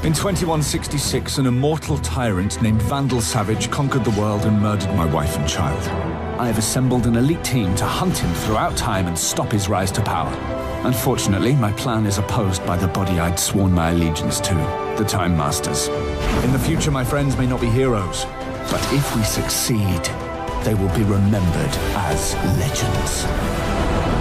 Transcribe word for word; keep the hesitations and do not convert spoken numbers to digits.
In twenty-one sixty-six, an immortal tyrant named Vandal Savage conquered the world and murdered my wife and child. I have assembled an elite team to hunt him throughout time and stop his rise to power. Unfortunately, my plan is opposed by the body I'd sworn my allegiance to, the Time Masters. In the future, my friends may not be heroes, but if we succeed, they will be remembered as legends.